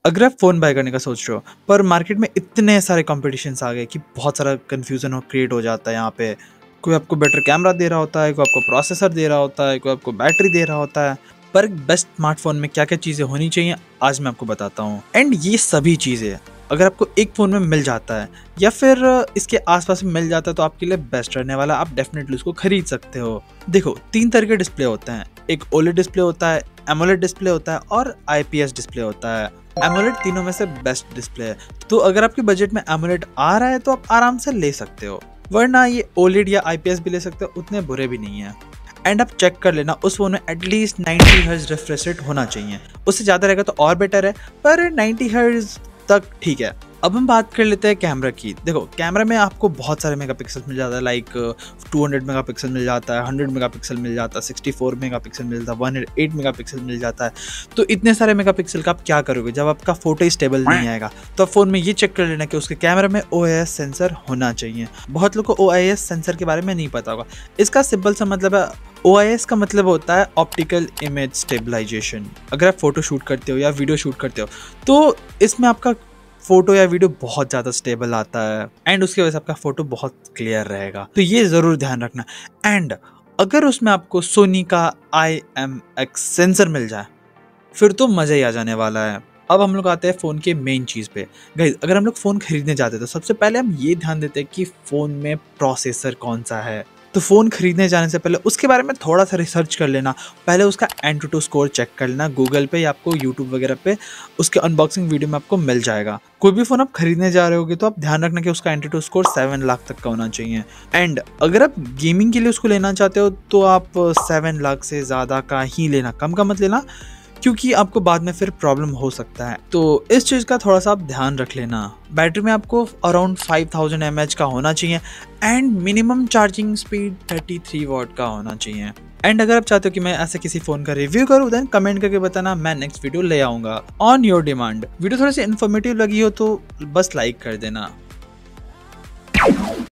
अगर आप phone bye करने का सोच रहे हो पर मार्केट में इतने सारे कॉम्पिटिशन्स आ गए कि बहुत सारा कन्फ्यूज़न हो क्रिएट हो जाता है यहाँ पे। कोई आपको बेटर कैमरा दे रहा होता है, कोई आपको प्रोसेसर दे रहा होता है, कोई आपको बैटरी दे रहा होता है। पर एक बेस्ट स्मार्टफ़ोन में क्या-क्या चीज़ें होनी चाहिए आज मैं आपको बताता हूँ। एंड ये सभी चीज़ें अगर आपको एक फ़ोन में मिल जाता है या फिर इसके आस-पास में मिल जाता है तो आपके लिए बेस्ट रहने वाला है, आप डेफ़िनेटली उसको खरीद सकते हो। देखो 3 तरह के डिस्प्ले होते हैं, एक ओलेड डिस्प्ले होता है, एमोलेड डिस्प्ले होता है और आईपीएस डिस्प्ले होता है। एमोलेड तीनों में से बेस्ट डिस्प्ले है, तो अगर आपके बजट में एमोलेड आ रहा है तो आप आराम से ले सकते हो, वरना ये ओलेड या आईपीएस भी ले सकते हो, उतने बुरे भी नहीं है। एंड आप चेक कर लेना उस फोन में एटलीस्ट 90 हर्ट्ज रिफ्रेश रेट होना चाहिए, उससे ज़्यादा रहेगा तो और बेटर है, पर 90 हर्ट्ज तक ठीक है। अब हम बात कर लेते हैं कैमरा की। देखो कैमरा में आपको बहुत सारे मेगापिक्सल मिल जाता है, लाइक 200 मेगापिक्सल मिल जाता है, 100 मेगापिक्सल मिल जाता है, 64 मेगापिक्सल मिल जाता है, 108 मेगापिक्सल मिल जाता है। तो इतने सारे मेगापिक्सल का आप क्या करोगे जब आपका फोटो स्टेबल नहीं आएगा? तो आप फ़ोन में ये चेक कर लेना कि उसके कैमरा में OIS सेंसर होना चाहिए। बहुत लोग को OIS सेंसर के बारे में नहीं पता होगा। इसका सिंपल सा मतलब है, OIS का मतलब होता है ऑप्टिकल इमेज स्टेबलाइजेशन। अगर आप फोटो शूट करते हो या वीडियो शूट करते हो तो इसमें आपका फोटो या वीडियो बहुत ज़्यादा स्टेबल आता है एंड उसकी वजह से आपका फोटो बहुत क्लियर रहेगा, तो ये ज़रूर ध्यान रखना। एंड अगर उसमें आपको सोनी का IMX सेंसर मिल जाए फिर तो मज़ा ही आ जाने वाला है। अब हम लोग आते हैं फ़ोन के मेन चीज़ पे। गाइस अगर हम लोग फ़ोन खरीदने जाते हैं तो सबसे पहले हम ये ध्यान देते हैं कि फ़ोन में प्रोसेसर कौन सा है। तो फ़ोन खरीदने जाने से पहले उसके बारे में थोड़ा सा रिसर्च कर लेना। पहले उसका एंटूटू स्कोर चेक कर लेना गूगल पे या आपको यूट्यूब वगैरह पे उसके अनबॉक्सिंग वीडियो में आपको मिल जाएगा। कोई भी फ़ोन आप खरीदने जा रहे होगे तो आप ध्यान रखना कि उसका एंटूटू स्कोर 7 लाख तक का होना चाहिए। एंड अगर आप गेमिंग के लिए उसको लेना चाहते हो तो आप 7 लाख से ज़्यादा का ही लेना, कम का मत लेना, क्योंकि आपको बाद में फिर प्रॉब्लम हो सकता है। तो इस चीज़ का थोड़ा सा आप ध्यान रख लेना। बैटरी में आपको अराउंड 5000 mAh का होना चाहिए and minimum charging speed 33 watt का होना चाहिए। एंड अगर आप चाहते हो कि मैं ऐसे किसी फ़ोन का रिव्यू करूँ देन कमेंट करके बताना, मैं नेक्स्ट वीडियो ले आऊँगा ऑन योर डिमांड। वीडियो थोड़ी सी इन्फॉर्मेटिव लगी हो तो बस लाइक कर देना।